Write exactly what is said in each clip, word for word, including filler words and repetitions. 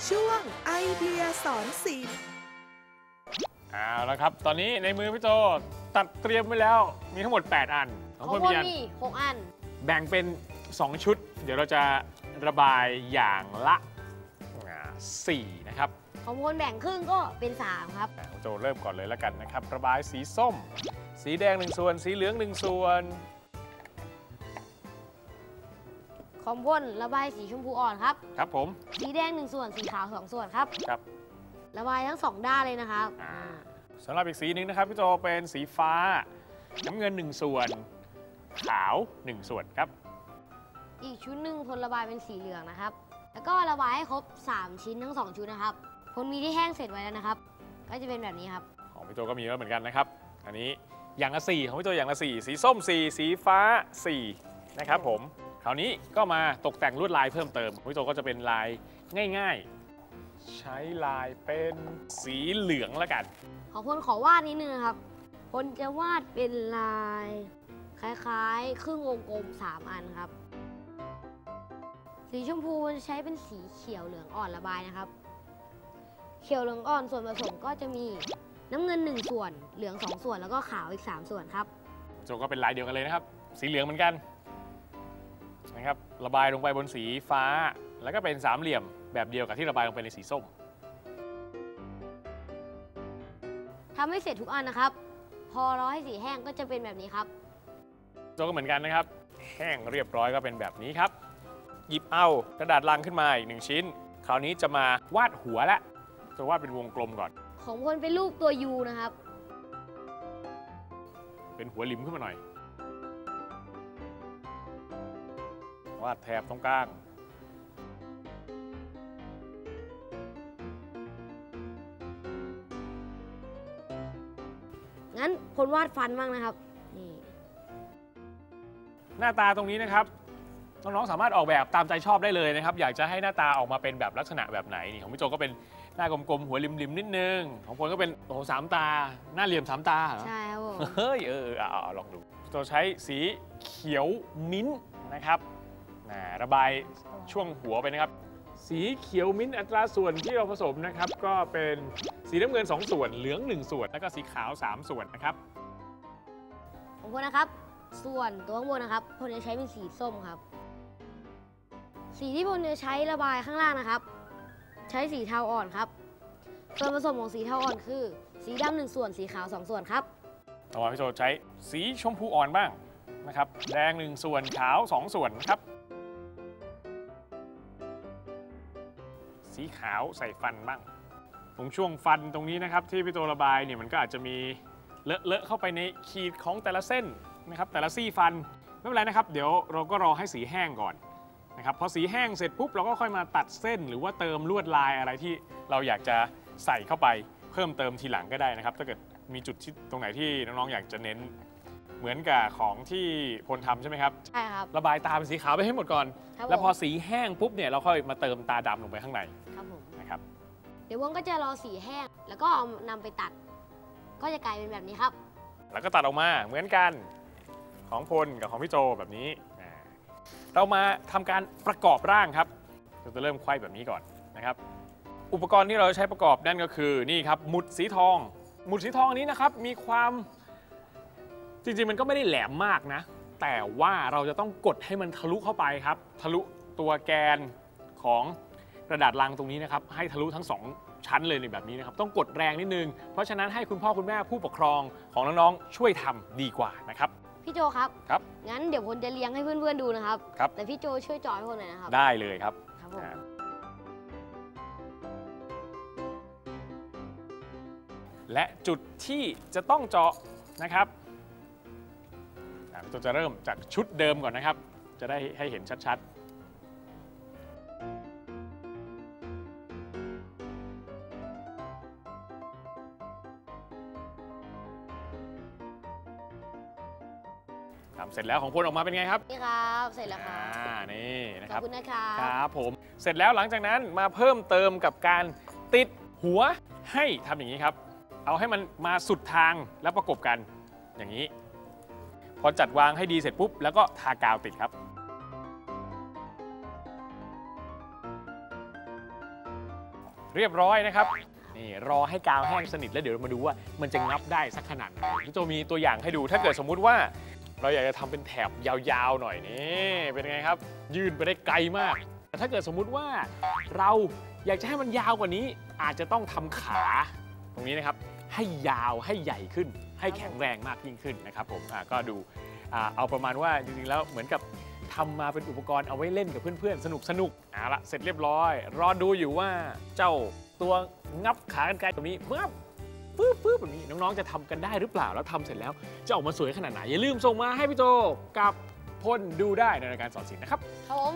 ช่วงไอเดียสอนศิลป์เอาละครับตอนนี้ในมือพี่โจตัดเตรียมไว้แล้วมีทั้งหมดแปดอันของของคนพวมีกอันมีหกอันแบ่งเป็นสองชุด เดี๋ยวเราจะระบายอย่างละสี่นะครับของพวกแบ่งครึ่งก็เป็นสามครับคุณโจเริ่มก่อนเลยแล้วกันนะครับระบายสีส้ม สีแดงหนึ่งส่วนสีเหลืองหนึ่งส่วนของพวกระบายสีชมพูอ่อนครับครับผมสีแดงหนึ่งส่วนสีขาวสองส่วนครับครับระบายทั้งสองด้านเลยนะครับสำหรับอีกสีหนึ่งนะครับพี่โจเป็นสีฟ้าน้ำเงินหนึ่งส่วนขาวหนึ่งส่วนครับอีกชุดหนึ่งพลระบายเป็นสีเหลืองนะครับแล้วก็ระบายให้ครบสามชิ้นทั้งสองชุดนะครับพลมีที่แห้งเสร็จไว้แล้วนะครับก็จะเป็นแบบนี้ครับของพี่โจก็มีแล้วเหมือนกันนะครับอันนี้อย่างละสี่ของพี่โจอย่างละสี่สีส้มสี่สีฟ้าสี่นะครับผมคราวนี้ก็มาตกแต่งลวดลายเพิ่มเติมพี่โจก็จะเป็นลายง่ายๆใช้ลายเป็นสีเหลืองแล้วกันของพลขอวาดนิดนึงนะครับพลจะวาดเป็นลายคล้ายๆครึ่งวงกลมสามอันครับสีชมพูจะใช้เป็นสีเขียวเหลืองอ่อนระบายนะครับเขียวเหลืองอ่อนส่วนผสมก็จะมีน้ำเงินหนึ่งส่วนเหลืองสองส่วนแล้วก็ขาวอีกสามส่วนครับโจก็เป็นลายเดียวกันเลยนะครับสีเหลืองเหมือนกันนะครับระบายลงไปบนสีฟ้าแล้วก็เป็นสามเหลี่ยมแบบเดียวกับที่ระบายลงไปในสีส้มทำให้เสร็จทุกอันนะครับพอรอให้สีแห้งก็จะเป็นแบบนี้ครับโจก็เหมือนกันนะครับแห้งเรียบร้อยก็เป็นแบบนี้ครับหยิบเอากระดาษลังขึ้นมาอีกหนึ่งชิ้นคราวนี้จะมาวาดหัวละจะวาดเป็นวงกลมก่อนของพลเป็นรูปตัวยูนะครับเป็นหัวหลิมขึ้นมาหน่อยวาดแถบตรงกลางงั้นพลวาดฟันบ้างนะครับนี่หน้าตาตรงนี้นะครับน้องๆสามารถออกแบบตามใจชอบได้เลยนะครับอยากจะให้หน้าตาออกมาเป็นแบบลักษณะแบบไหนนี่ของพี่โจก็เป็นหน้ากลมๆหัวริมๆนิดนึงของพลก็เป็นโอ้โหสามตาหน้าเหลี่ยมสามตาเหรอใช่ครับผมเฮ้ยเออเอาลองดูโจใช้สีเขียวมิ้นท์นะครับระบายช่วงหัวไปนะครับสีเขียวมิ้นท์อัตราส่วนที่เราผสมนะครับก็เป็นสีน้ำเงินสองส่วนเหลืองหนึ่งส่วนแล้วก็สีขาวสามส่วนนะครับของพลนะครับส่วนตัวข้างบนนะครับพลจะใช้เป็นสีส้มครับสีที่พลจะใช้ระบายข้างล่างนะครับใช้สีเทาอ่อนครับส่วนผสมของสีเทาอ่อนคือสีดำหนึ่งส่วนสีขาวสองส่วนครับต่อมาพี่โจใช้สีชมพูอ่อนบ้างนะครับแดงหนึ่งส่วนขาวสองส่วนครับสีขาวใส่ฟันบ้างตรงช่วงฟันตรงนี้นะครับที่พี่โจระบายเนี่ยมันก็อาจจะมีเลอะเลอะเข้าไปในขีดของแต่ละเส้นนะครับแต่ละซี่ฟันไม่เป็นไรนะครับเดี๋ยวเราก็รอให้สีแห้งก่อนนะครับพอสีแห้งเสร็จปุ๊บเราก็ค่อยมาตัดเส้นหรือว่าเติมลวดลายอะไรที่เราอยากจะใส่เข้าไปเพิ่มเติมทีหลังก็ได้นะครับถ้าเกิดมีจุดที่ตรงไหนที่น้องๆอยากจะเน้นเหมือนกับของที่พลทำใช่ไหมครับใช่ครับระบายตาเป็นสีขาวไปให้หมดก่อนแล้วพอสีแห้งปุ๊บเนี่ยเราค่อยมาเติมตาดำลงไปข้างในครับผมนะครับเดี๋ยววงก็จะรอสีแห้งแล้วก็เอานำไปตัดก็จะกลายเป็นแบบนี้ครับแล้วก็ตัดออกมาเหมือนกันของพลกับของพี่โจแบบนี้เรามาทำการประกอบร่างครับเราจะเริ่มไขว้แบบนี้ก่อนนะครับอุปกรณ์ที่เราใช้ประกอบนั่นก็คือนี่ครับหมุดสีทองหมุดสีทองนี้นะครับมีความจริงๆมันก็ไม่ได้แหลมมากนะแต่ว่าเราจะต้องกดให้มันทะลุเข้าไปครับทะลุตัวแกนของกระดาษลังตรงนี้นะครับให้ทะลุทั้งสองชั้นเลยในแบบนี้นะครับต้องกดแรงนิดนึงเพราะฉะนั้นให้คุณพ่อคุณแม่ผู้ปกครองของน้องๆช่วยทำดีกว่านะครับพี่โจครับครับงั้นเดี๋ยวพลจะเลี้ยงให้เพื่อนๆดูนะครับครับแต่พี่โจช่วยจอยพลหน่อยนะครับได้เลยครับครับผมและจุดที่จะต้องเจาะนะครับเราจะเริ่มจากชุดเดิมก่อนนะครับจะได้ให้เห็นชัดๆทำเสร็จแล้วของพลออกมาเป็นไงครับนี่ครับเสร็จแล้วครับอ่านี่นะครับขอบคุณนะครับครับผมเสร็จแล้วหลังจากนั้นมาเพิ่มเติมกับการติดหัวให้ทำอย่างนี้ครับเอาให้มันมาสุดทางแล้วประกบกันอย่างนี้พอจัดวางให้ดีเสร็จปุ๊บแล้วก็ทากาวติดครับเรียบร้อยนะครับนี่รอให้กาวแห้งสนิทแล้วเดี๋ยวเรามาดูว่ามันจะงับได้สักขนาดไหนพี่โจมีตัวอย่างให้ดูถ้าเกิดสมมุติว่าเราอยากจะทำเป็นแถบยาวๆหน่อยนี่เป็นไงครับยื่นไปได้ไกลมากแต่ถ้าเกิดสมมุติว่าเราอยากจะให้มันยาวกว่านี้อาจจะต้องทำขาตรงนี้นะครับให้ยาวให้ใหญ่ขึ้นให้แข็งแรงมากยิ่งขึ้นนะครับผมก็ดูเอาประมาณว่าจริงๆแล้วเหมือนกับทำมาเป็นอุปกรณ์เอาไว้เล่นกับเพื่อนๆสนุกสนุกเอาละเสร็จเรียบร้อยรอดูอยู่ว่าเจ้าตัวงับขากรรไกรตรงนี้ปึ๊บปึ๊บปึ๊บแบบนี้น้องๆจะทำกันได้หรือเปล่าแล้วทำเสร็จแล้วจะออกมาสวยขนาดไหนอย่าลืมส่งมาให้พี่โจกับพลดูได้ในรายการสอนศิลป์นะครับครับผม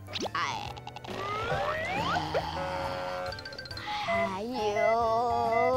ไอ้หายอยู่